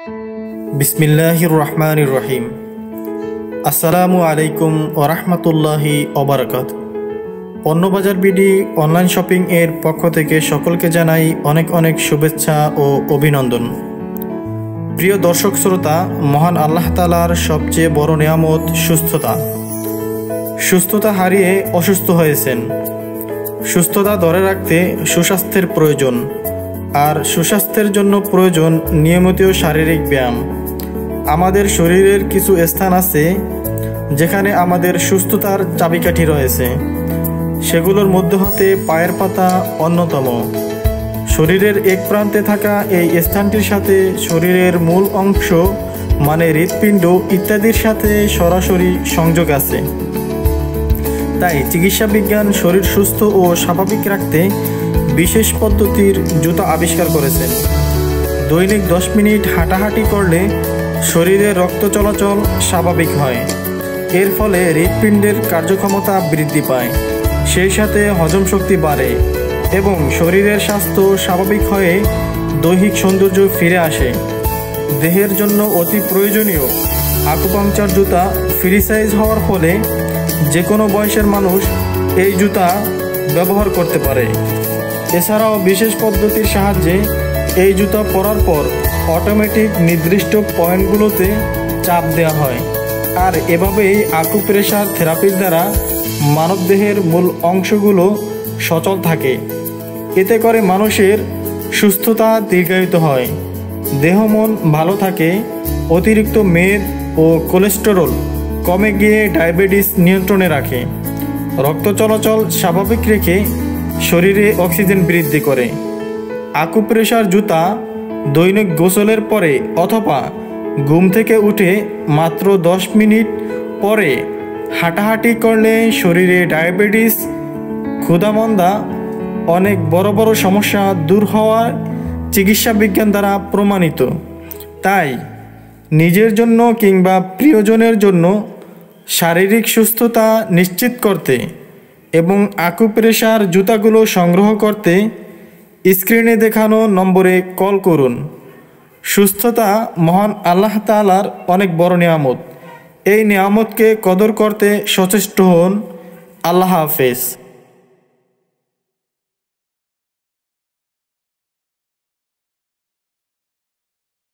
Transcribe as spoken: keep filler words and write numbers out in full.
বিসমিল্লাহির রহমানির রহিম। আসসালামু আলাইকুম ওয়া রাহমাতুল্লাহি ওয়া বারাকাতুহু। পণ্যবাজার বিডি অনলাইন শপিং এর পক্ষ থেকে সকলকে জানাই অনেক অনেক শুভেচ্ছা ও অভিনন্দন। প্রিয় দর্শক শ্রোতা, মহান আল্লাহ তাআলার সবচেয়ে বড় নিয়ামত সুস্থতা। সুস্থতা হারিয়ে অসুস্থ হয়েছেন। সুস্থতা ধরে রাখতে সুস্বাস্থ্যের প্রয়োজন, আর সুস্বাস্থ্যের জন্য প্রয়োজন নিয়মিত শারীরিক ব্যায়াম। আমাদের শরীরের কিছু স্থান আছে যেখানে আমাদের সুস্থতার চাবিকাঠি রয়েছে। সেগুলোর মধ্যে হতে পায়ের পাতা অন্যতম। শরীরের এক প্রান্তে থাকা এই স্থানটির সাথে শরীরের মূল অংশ মানে হৃৎপিণ্ড ইত্যাদির সাথে সরাসরি সংযোগ আছে। তাই চিকিৎসা বিজ্ঞান শরীর সুস্থ ও স্বাভাবিক রাখতে বিশেষ পদ্ধতির জুতা আবিষ্কার করেছেন। দৈনিক দশ মিনিট হাঁটাহাঁটি করলে শরীরে রক্ত চলাচল স্বাভাবিক হয়। এর ফলে হৃৎপিণ্ডের কার্যক্ষমতা বৃদ্ধি পায়, সেই সাথে হজম শক্তি বাড়ে এবং শরীরের স্বাস্থ্য স্বাভাবিক হয়ে দৈহিক সৌন্দর্য ফিরে আসে। দেহের জন্য অতি প্রয়োজনীয় আকুপাংচার জুতা ফ্রি সাইজ হওয়ার ফলে যে কোনো বয়সের মানুষ এই জুতা ব্যবহার করতে পারে। এছাড়াও বিশেষ পদ্ধতির সাহায্যে এই জুতা পরার পর অটোমেটিক নির্দিষ্ট পয়েন্টগুলোতে চাপ দেওয়া হয়, আর এভাবেই আকুপ্রেশার থেরাপির দ্বারা মানবদেহের মূল অংশগুলো সচল থাকে। এতে করে মানুষের সুস্থতা দীর্ঘায়িত হয়, দেহ মন ভালো থাকে, অতিরিক্ত মেদ ও কোলেস্টেরল কমে গিয়ে ডায়াবেটিস নিয়ন্ত্রণে রাখে, রক্ত চলাচল স্বাভাবিক রেখে শরীরে অক্সিজেন বৃদ্ধি করে। আকুপ্রেশার জুতা দৈনিক গোসলের পরে অথবা ঘুম থেকে উঠে মাত্র দশ মিনিট পরে হাঁটাহাঁটি করলে শরীরে ডায়াবেটিস, ক্ষুধামন্দা অনেক বড় বড় সমস্যা দূর হওয়ার চিকিৎসা বিজ্ঞান দ্বারা প্রমাণিত। তাই নিজের জন্য কিংবা প্রিয়জনের জন্য শারীরিক সুস্থতা নিশ্চিত করতে এবং আকুপ্রেশার জুতাগুলো সংগ্রহ করতে স্ক্রিনে দেখানো নম্বরে কল করুন। সুস্থতা মহান আল্লাহ তাআলার অনেক বড় নিয়ামত। এই নিয়ামতকে কদর করতে সচেষ্ট হন। আল্লাহ হাফেজ।